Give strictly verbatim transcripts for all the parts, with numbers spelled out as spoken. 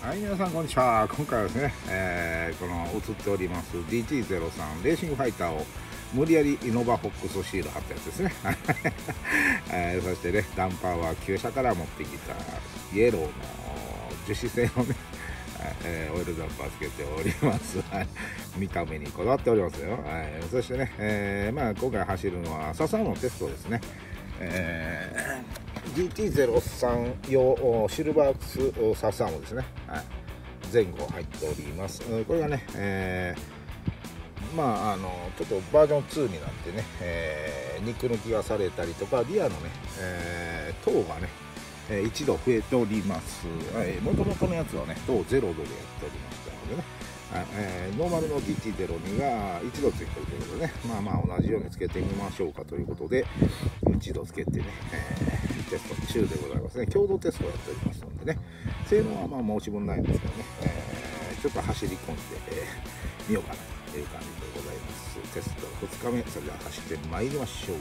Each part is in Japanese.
はい、皆さんこんにちは。今回はですね、えー、この映っております ディーティーゼロさん レーシングファイターを無理やりイノバフォックスシール貼ったやつですね、えー、そしてね、ダンパーは旧車から持ってきたイエローの樹脂製のね、えー、オイルダンパーつけております。見た目にこだわっておりますよ。はい、そしてね、えーまあ、今回走るのはササのテストですね。えー、ディーティーゼロさん 用シルバースササモですね、はい、前後入っております。これがね、えー、まああのちょっとバージョンツーになってね、えー、肉抜きがされたりとか、リアのね、えー、灯がね、えー、いちど増えております。もともとのやつはね、灯ゼロどでやっておりましたのでね、えー、ノーマルの ディーティーゼロに がいちどついてるということでね、まあまあ同じようにつけてみましょうかということで、いちどつけてね、えー、テスト中でございますね。共同テストをやっておりますのでね、性能はまあ申し分ないんですけどね、えー、ちょっと走り込んで、えー、みようかなという感じでございます。テストふつかめ、それでは走ってまいりましょう。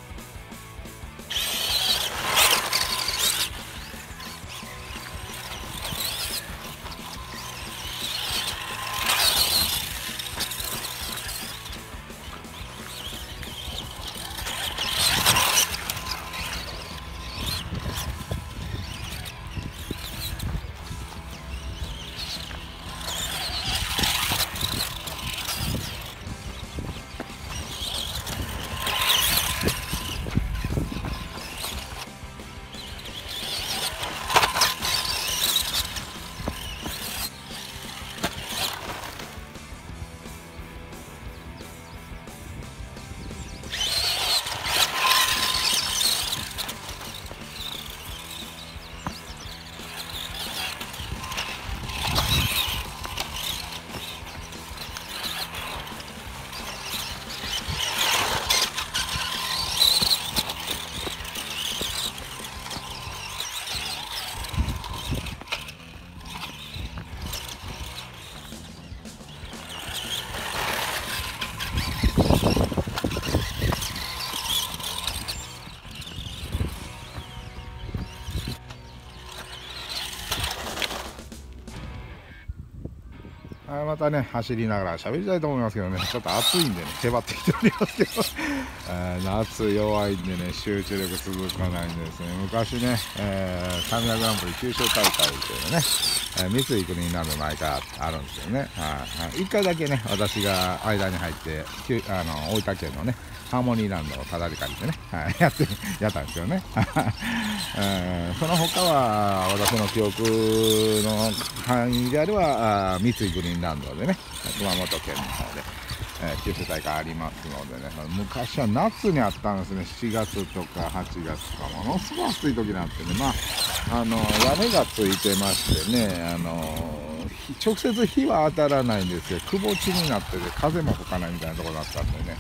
またね、走りながら喋りたいと思いますけどね、ちょっと暑いんでね、へばってきておりますけど、えー、夏弱いんでね、集中力続かないんですね。昔ね、えー、タミヤグランプリ九州大会というのね、えー、三井クリーンランド毎回あるんですよね。はい、いっかいだけね、私が間に入って、あの大分県のね、ハーモニーランドをただり借りてね、はい、やってやったんですよね。えー、その他は私の記憶の範囲であれば三井グリーンランドでね、熊本県の方で、えー、九州大会ありますのでね、昔は夏にあったんですね。しちがつとかはちがつとか、ものすごい暑い時なんてね、まああの屋根がついてましてね、あの直接火は当たらないんですよ。くぼ地になってて風も吹かないみたいなところだったんでね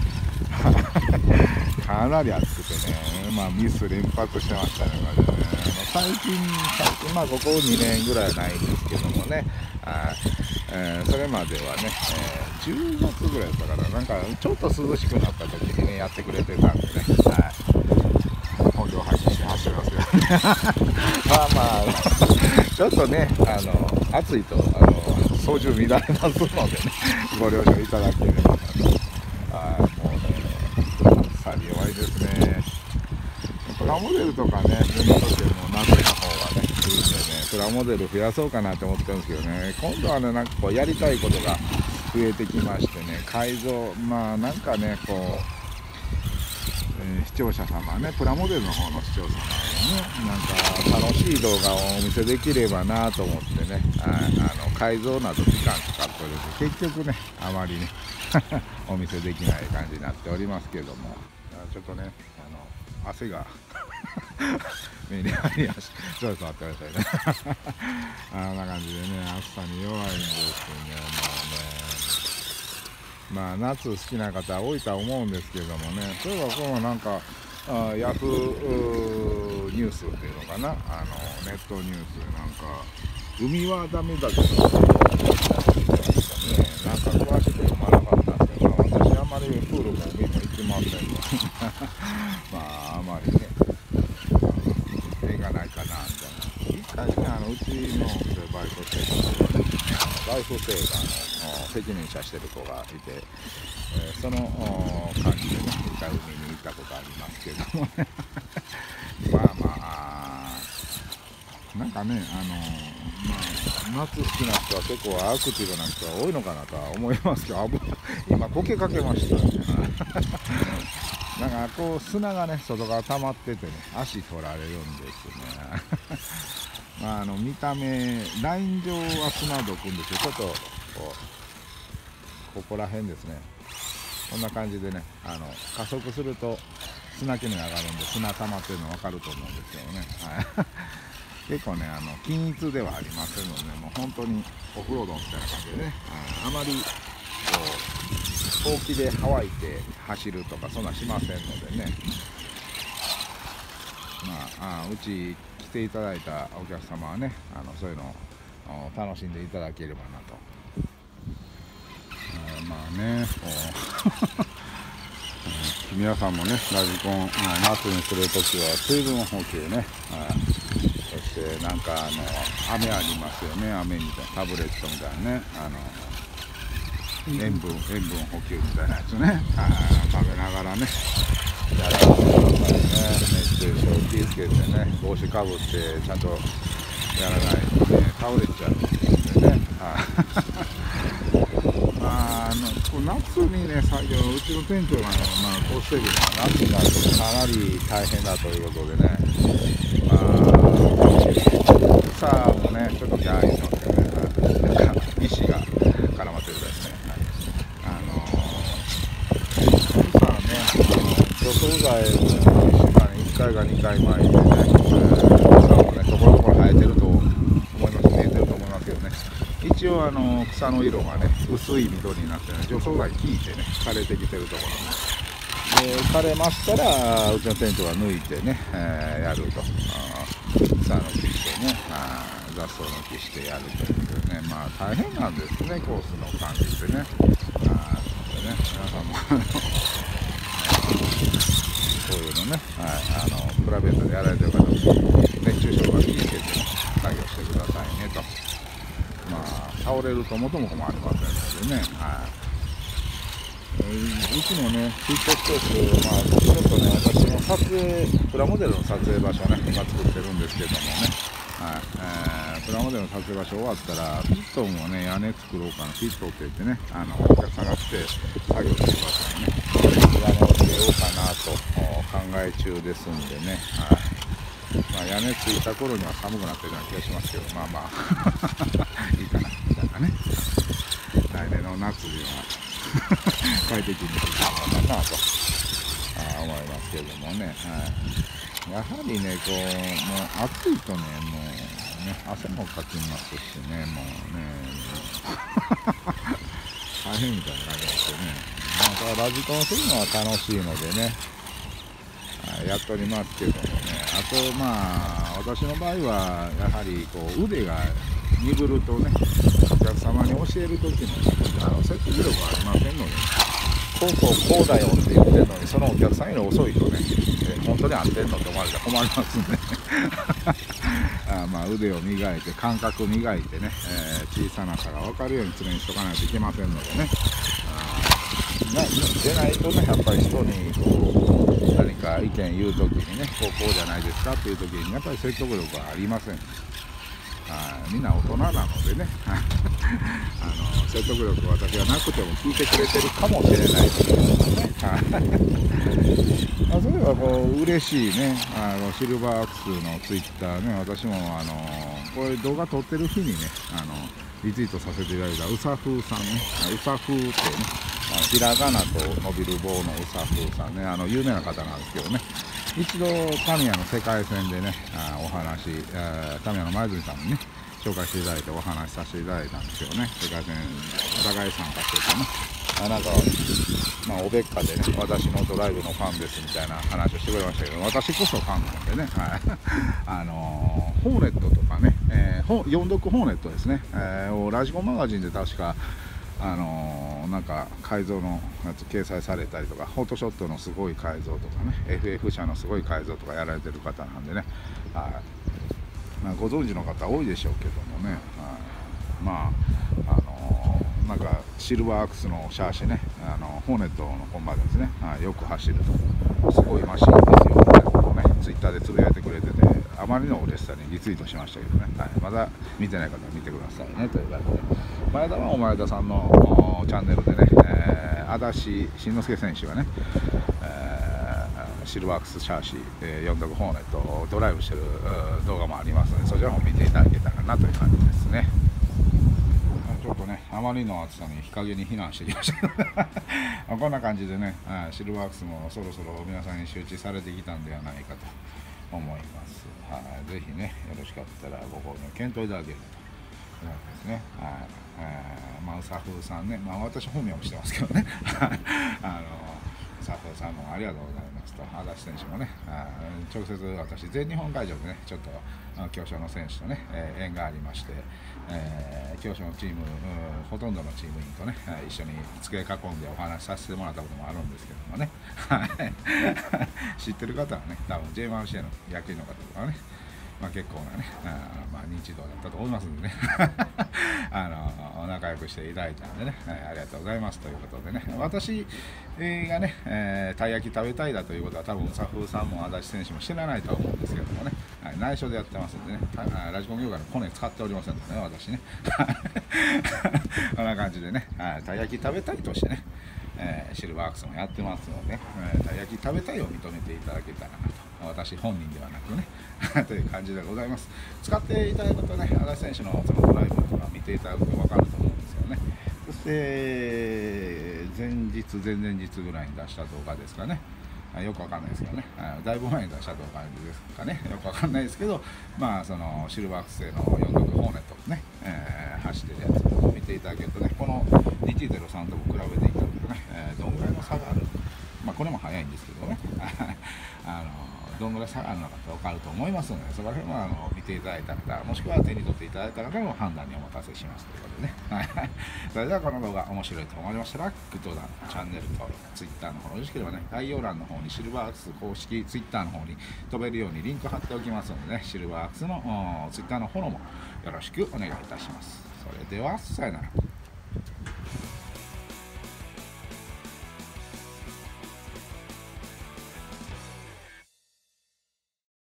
かなり暑くてね、まあ、ミス連発してましたね。までね、最近最近まあここにねんぐらいはないんですけどもね、あ、えー、それまではね、えー、じゅうがつぐらいだったから、なんかちょっと涼しくなった時にねやってくれてたんでね、はい、本領発揮して走りますよまあまあちょっとね、あの暑いとあの操縦乱れますのでね、ご了承いただければなと。あ、もうね、暑さに弱いですね。プラモデルとかね、塗るときも夏の方がね、来るんでね、プラモデル増やそうかなと思ってるんですけどね、今度はね、なんかこうやりたいことが増えてきましてね、改造、まあなんかね、こう、えー、視聴者様ね、プラモデルの方の視聴者様にね、なんか楽しい動画をお見せできればなと思ってね、ああの改造など時間使っております。結局ね、あまりねお見せできない感じになっておりますけども、ちょっとね、あの汗が目に入りました。ちょっと待ってくださいねあんな感じでね、暑さに弱いんですね。もうね、まあ夏好きな方は多いとは思うんですけどもね、例えばこのなんかあヤフーニュースっていうのかな、あのネットニュースでなんか海はダメだけど、ね、なんか詳しく読まなかったんですけど、私あんまりプールも海も行きませんのでまああまりね、映画ないかなみたいな。一最近あのうちのバイトしてる子がね、ライフセーバーの責任者してる子がいて、えー、その感じでね、一回海に行ったことありますけどもねまあまあなんかね、あのまあ、夏好きな人は結構アクティブな人は多いのかなとは思いますけど、今こけかけましたねなんかこう砂がね外側溜まっててね、足取られるんですねまあ、あの見た目ライン上は砂どくんですよ。ちょっとこうここら辺ですね、こんな感じでね、あの加速すると砂気に上がるんで砂溜まってるの分かると思うんですけどね、はい、結構ねあの均一ではありませんので、もう本当にオフロードみたいな感じでね、あまりこうほうきでハワイで走るとかそんなしませんのでね、まあ、あうち来ていただいたお客様はね、あのそういうのを楽しんでいただければなと。あまあね皆さんもね、ラジコン夏にするときは水分補給ね、そしてなんかあの飴ありますよね、飴みたいなタブレットみたいなね、あの塩分塩分補給みたいなやつね、食べながらねやられてくださいね。熱中症気をつけてね、帽子かぶってちゃんとやらないとね倒れちゃうんでねまあ、あの夏にね作業、うちの店長がね、まあ、こうしてるのは夏になるとかなり大変だということでね、まあ草もねちょっとギャーイのでね、なんか石が絡まってるですね、あの草はね、除草剤をいっしゅうかんにいっかいかにかい巻いてね、草もねところどころ生えてると思います、見えてると思いますけどね、一応あの草の色がね薄い緑になってね、除草剤効いてね枯れてきてるところで、枯れましたらうちの店長が抜いてね、えー、やると、草抜きしてね、雑草抜きしてやるということでね、まあ大変なんですね、コースの管理ってね。あでね皆さんもそういうのね、はい、あのプライベートでやられてる方も熱中症が気をつけて作業してくださいねと。まあ倒れると元も子もありませんのでね、はい、うちもねヒットストーク、まあちょっとね私も撮影プラモデルの撮影場所をね今作ってるんですけどもね、はいえー、プラモデルの撮影場所終わったらピットンをね屋根作ろうかな、ピットって言ってね、あのお客さんが来て作業してくださいね、屋根をつけようかなと考え中ですんでね、はいまあ、屋根ついた頃には寒くなってるような気がしますけど、まあまあいいかなみたいなね、来年の夏には快適にできるのかなと思いますけどもね、はい、やはりねこうもう暑いとねもうね汗もかきますしね、もうね大変みたいな感じですよね。またラジコンするのは楽しいのでねやっておりますけどもね、あとまあ私の場合はやはりこう腕が鈍るとね、お客様に教える時のあの説得力がありませんので、こうこうこうだよって言ってるのにそのお客さんより遅いとね、本当に合ってんのって思われたら困りますんであまあ腕を磨いて感覚磨いてね、えー、小さな差が分かるように常にしとかないといけませんのでね、なでないとねやっぱり人にこう何か意見言うときにね、こうこうじゃないですかっていうときにやっぱり説得力はありません。あみんな大人なのでねあの説得力私はなくても聞いてくれてるかもしれないですけどねあそれはこう嬉しいね、あのシルバーアクスのツイッターね、私もあのこれ動画撮ってる日にねあのリツイートさせていただいたうさふうさんね、うさふうってね、ひらがなと伸びる棒のうさふうさんね、あの有名な方なんですけどね、一度タミヤの世界戦でねあお話、タミヤの前住さんにね紹介していただいてお話しさせていただいたんですけどね、世界戦お互い参加しててね、あなんか、まあ、おべっかでね私のドライブのファンですみたいな話をしてくれましたけど、私こそファンなんでね、はいあのー、ホーネットとかね、えー、読読ホーネットですね、えー、ラジコンマガジンで確かあのー、なんか改造のやつ掲載されたりとか、フォトショットのすごい改造とかね エフエフ 社のすごい改造とかやられてる方なんでね、はい、まあ、 ご存知の方多いでしょうけどもね、はい、まああのなんかシルバーアークスのシャーシね、あのホーネットの本場ですね、はい、よく走るとすごいマシンですよみたいなことをねツイッターでつぶやいてくれてて、あまりの嬉しさにリツイートしましたけどね、はい、まだ見てない方は見てくださいねという感じで、前田は前田さんのチャンネルでね、えー、足立慎之介選手がね、えー、シルバーアークスシャーシ、えー、よんろくホーネットをドライブしてる動画もありますので、そちらも見ていただけたらなという感じですね。ちょっとね、あまりの暑さに日陰に避難してきましたけどこんな感じでね、シルバーアークスもそろそろ皆さんに周知されてきたんではないかと思います。はい、ぜひね、よろしかったらご購入検討いただけるというわけですね。はい、えー、まあ、サフさんね、まあ、私本名もしてますけどねあのサフさんもありがとうございますと、足立選手もね、直接私、全日本会場でね、ちょっと強勝の選手とね、えー、縁がありまして、えー、強勝のチーム、ほとんどのチーム員とね、一緒に机囲んでお話しさせてもらったこともあるんですけどもね、知ってる方はね、多分 ジェイワンシー の野球の方とかね、まあ、結構なね、あまあ、認知度だったと思いますんでねあの仲良くしていただいたんでね、ありがとうございますということでね、私がね、えー、たい焼き食べたいだということは多分サフさんも足立選手も知らないとは思うんですけどもね、はい、内緒でやってますんでね、ラジコン業界のコネ使っておりませんのでね、私ねこんな感じでね、たい焼き食べたいとしてね、えー、シルバーアークスもやってますので、えー、たい焼き食べたいを認めていただけたらなと、私本人ではなくねという感じでございます。使っていただくとね、足立選手のそのドライブとか見ていただくと分かると思うんですよね。そして前日前々日ぐらいに出した動画ですかね、よくわかんないですけどね、だいぶ前に出した動画ですかね、よくわかんないですけど、まあそのシルバーアークス製のよんろくホーネットね、えー、走ってるやつを見ていただけるとね、この にてぃゼロさん とも比べていただくとね、えー、どんぐらいの差がある、まあこれも早いんですけどねあのどんぐらい差があるのかって分かると思いますので、そこら辺はあの見ていただいた方、もしくは手に取っていただいた方の判断にお任せしますということでねそれではこの動画面白いと思いましたら、グッドボタン、チャンネル登録、Twitter の方よろしければね、概要欄の方にシルバーアークス公式 Twitter の方に飛べるようにリンク貼っておきますのでね、シルバーアークスの Twitter のフォローもよろしくお願いいたします。それではさよなら。